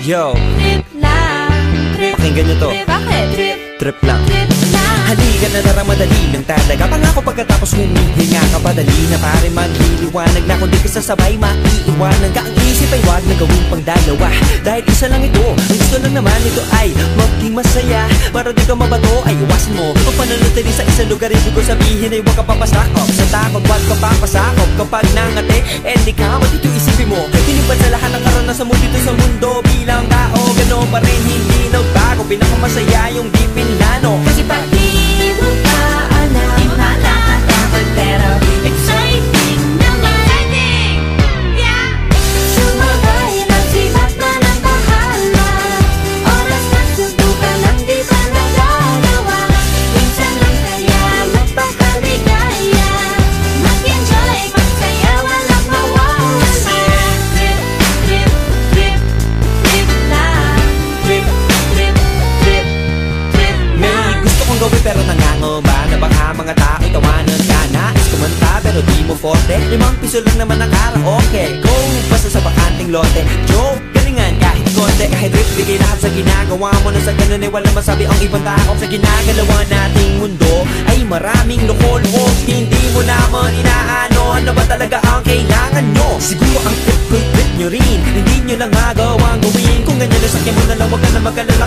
Yo, Trip lang, trip. pakinggan nyo to. Bakit? Trip, Trip lang. trip lang. Halika na tara, madali lang talaga. Pangako pagkatapos humihinga ka padali na pare magliliwanag na kung di ka sasabay maiiwanan ka. Ang isip ay wag na gawin pang dalawa dahil isa lang ito. Ang gusto lang naman ito ay maging masaya. Para di ka mabato ay iwasan mo pag pananatili sa isang lugar. Ibig ko sabihin ay huwag ka papasakop sa takot, wag ka papasakop. Kapag nangate, di ka dito isipin mo tinibad sa lahat ng karanasan mo dito sa mundo. Bilang tao, gano'n pa rin hindi nagbago. Pinakamasaya yung di pinlano. Kasi pag di mo pa alam, di mo nakakatakot pero exciting naman. Exciting! Yeah! Sumabay lang sibat na ng bahala. Oras na subukan lang di pa nagagawa. Minsan lang kaya magpakaligaya. Mag-enjoy, magsaya, walang mawawala. Trip, trip, trip, trip lang. Trip, trip, trip, trip May lang. gusto kong gawin pero nangangamba na baka mga tao'y tawanan ka. Nais kumanta pero di mo forte. 5 piso lang naman ang karaoke. Kung basta sa bakanting lote, joke, galingan kahit konti. Kahit rip, bigay lahat sa ginagawa mo. Na sa ganun ay wala masabi ang ibang tao. Sa ginagalawa nating mundo ay maraming loko-loko. Hindi mo naman inaano ano ba talaga ang kailangan nyo. Siguro ang trip nyo rin, hindi nyo lang magawang gawin. Kung ganyan na sakyan mo na lang, wag ka na mag-alala.